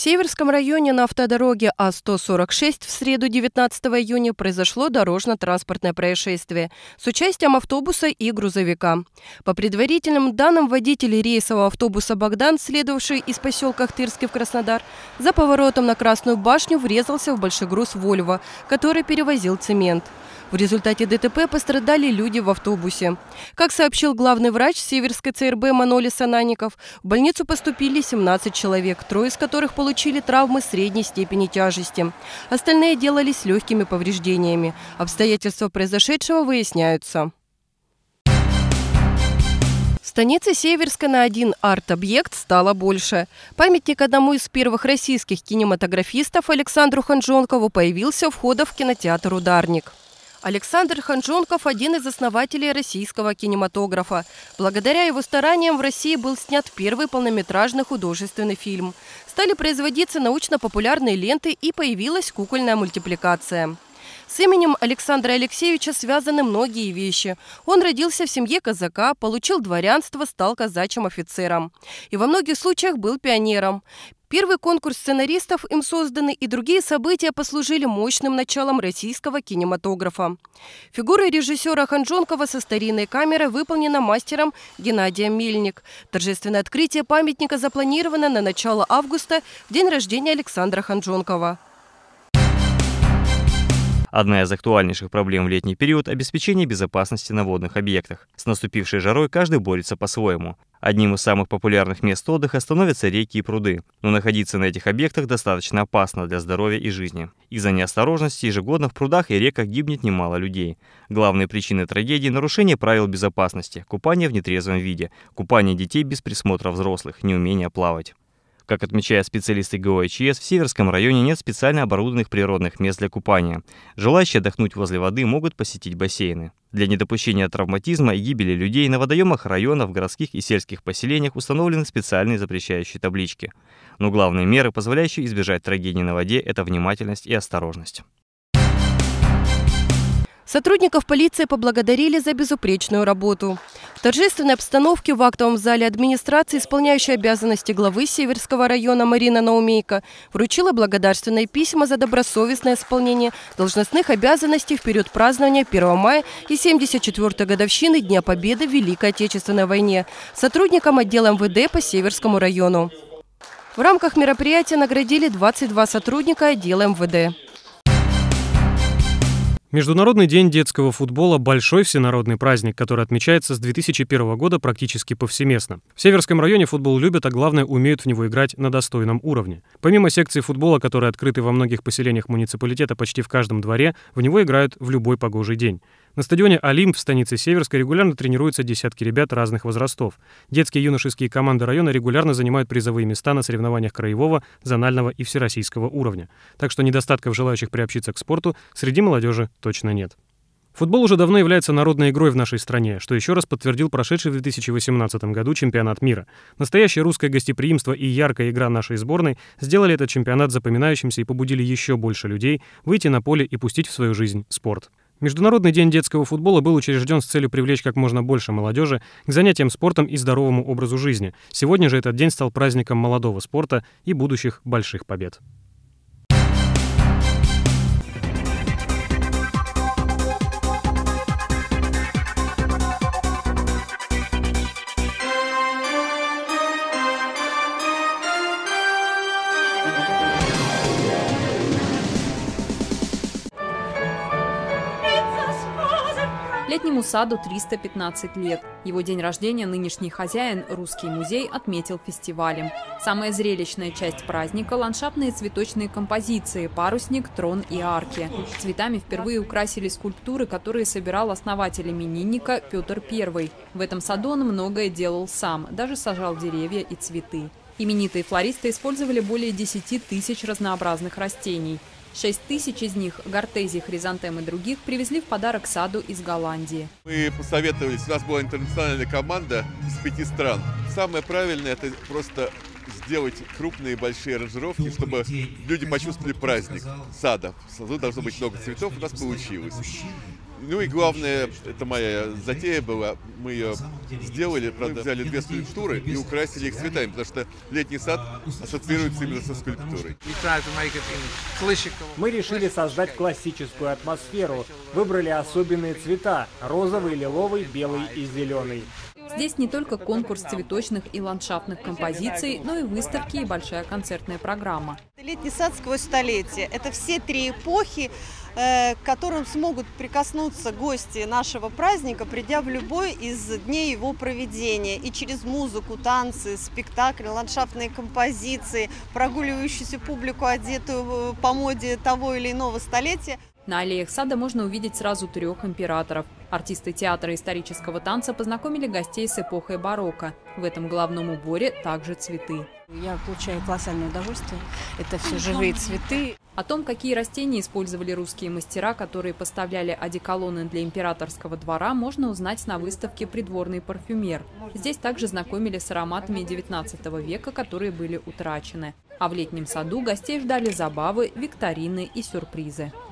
Северском районе на автодороге А-146 в среду 19 июня произошло дорожно-транспортное происшествие с участием автобуса и грузовика. По предварительным данным, водитель рейсового автобуса «Богдан», следовавший из поселка Ахтырский в Краснодар, за поворотом на Красную башню врезался в большегруз «Вольво», который перевозил цемент. В результате ДТП пострадали люди в автобусе. Как сообщил главный врач Северской ЦРБ Манолис Ананников, в больницу поступили 17 человек, 3 из которых получили травмы средней степени тяжести. Остальные делались легкими повреждениями. Обстоятельства произошедшего выясняются. В станице Северской на один арт-объект стало больше. Памятник одному из первых российских кинематографистов Александру Ханжонкову появился у входа в кинотеатр «Ударник». Александр Ханжонков – один из основателей российского кинематографа. Благодаря его стараниям в России был снят первый полнометражный художественный фильм. Стали производиться научно-популярные ленты и появилась кукольная мультипликация. С именем Александра Алексеевича связаны многие вещи. Он родился в семье казака, получил дворянство, стал казачьим офицером. И во многих случаях был пионером. Первый конкурс сценаристов им созданы, и другие события послужили мощным началом российского кинематографа. Фигура режиссера Ханжонкова со старинной камерой выполнена мастером Геннадием Мельник. Торжественное открытие памятника запланировано на начало августа, в день рождения Александра Ханжонкова. Одна из актуальнейших проблем в летний период – обеспечение безопасности на водных объектах. С наступившей жарой каждый борется по-своему. Одним из самых популярных мест отдыха становятся реки и пруды. Но находиться на этих объектах достаточно опасно для здоровья и жизни. Из-за неосторожности ежегодно в прудах и реках гибнет немало людей. Главные причины трагедии – нарушение правил безопасности, купание в нетрезвом виде, купание детей без присмотра взрослых, неумение плавать. Как отмечают специалисты ГО-ЧС, в Северском районе нет специально оборудованных природных мест для купания. Желающие отдохнуть возле воды могут посетить бассейны. Для недопущения травматизма и гибели людей на водоемах районов, в городских и сельских поселениях установлены специальные запрещающие таблички. Но главные меры, позволяющие избежать трагедий на воде, это внимательность и осторожность. Сотрудников полиции поблагодарили за безупречную работу. В торжественной обстановке в актовом зале администрации исполняющая обязанности главы Северского района Марина Наумейко вручила благодарственные письма за добросовестное исполнение должностных обязанностей в период празднования 1 мая и 74-й годовщины Дня Победы в Великой Отечественной войне сотрудникам отдела МВД по Северскому району. В рамках мероприятия наградили 22 сотрудника отдела МВД. Международный день детского футбола – большой всенародный праздник, который отмечается с 2001 года практически повсеместно. В Северском районе футбол любят, а главное – умеют в него играть на достойном уровне. Помимо секции футбола, которые открыты во многих поселениях муниципалитета почти в каждом дворе, в него играют в любой погожий день. На стадионе «Олимп» в станице Северской регулярно тренируются десятки ребят разных возрастов. Детские и юношеские команды района регулярно занимают призовые места на соревнованиях краевого, зонального и всероссийского уровня. Так что недостатков желающих приобщиться к спорту среди молодежи точно нет. Футбол уже давно является народной игрой в нашей стране, что еще раз подтвердил прошедший в 2018 году чемпионат мира. Настоящее русское гостеприимство и яркая игра нашей сборной сделали этот чемпионат запоминающимся и побудили еще больше людей выйти на поле и пустить в свою жизнь спорт. Международный день детского футбола был учрежден с целью привлечь как можно больше молодежи к занятиям спортом и здоровому образу жизни. Сегодня же этот день стал праздником молодого спорта и будущих больших побед. Летнему саду 315 лет. Его день рождения нынешний хозяин, Русский музей, отметил фестивалем. Самая зрелищная часть праздника – ландшафтные цветочные композиции, парусник, трон и арки. Цветами впервые украсили скульптуры, которые собирал основатель именинника Петр I. В этом саду он многое делал сам, даже сажал деревья и цветы. Именитые флористы использовали более 10 тысяч разнообразных растений. 6 тысяч из них, гортензий, хризантем и других, привезли в подарок саду из Голландии. Мы посоветовались, у нас была интернациональная команда из 5 стран. Самое правильное – это просто сделать крупные большие аранжировки, чтобы люди почувствовали праздник сада. В саду должно быть много цветов, у нас получилось. Ну и главное, это моя затея была, мы ее сделали, правда, взяли 2 скульптуры и украсили их цветами, потому что летний сад ассоциируется именно со скульптурой. Мы решили создать классическую атмосферу, выбрали особенные цвета – розовый, лиловый, белый и зеленый. Здесь не только конкурс цветочных и ландшафтных композиций, но и выставки и большая концертная программа. Летний сад сквозь столетия – это все 3 эпохи, к которым смогут прикоснуться гости нашего праздника, придя в любой из дней его проведения. И через музыку, танцы, спектакли, ландшафтные композиции, прогуливающуюся публику, одетую по моде того или иного столетия. На аллеях сада можно увидеть сразу 3 императоров. Артисты театра исторического танца познакомили гостей с эпохой барокко. В этом головном уборе также цветы. Я получаю колоссальное удовольствие. Это все живые цветы. О том, какие растения использовали русские мастера, которые поставляли одеколоны для императорского двора, можно узнать на выставке «Придворный парфюмер». Здесь также знакомили с ароматами XIX века, которые были утрачены. А в летнем саду гостей ждали забавы, викторины и сюрпризы.